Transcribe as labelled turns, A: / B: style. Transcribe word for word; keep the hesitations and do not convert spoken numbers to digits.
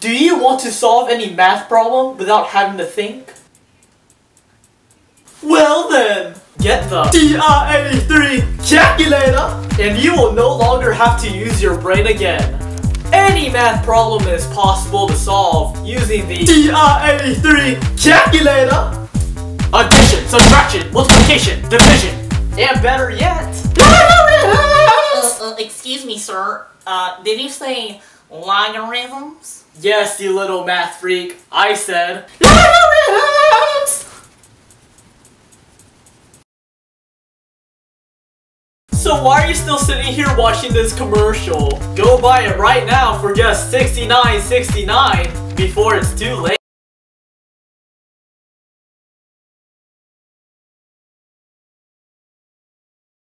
A: Do you want to solve any math problem without having to think? Well then, get the C I eighty-three calculator, and you will no longer have to use your brain again. Any math problem is possible to solve using the C I eighty-three calculator. Addition, subtraction, multiplication, division, and better yet,
B: uh, uh, excuse me, sir. Uh, did you say logarithms?
A: Yes, you little math freak. I said logarithms! So why are you still sitting here watching this commercial? Go buy it right now for just sixty-nine sixty-nine before it's too late.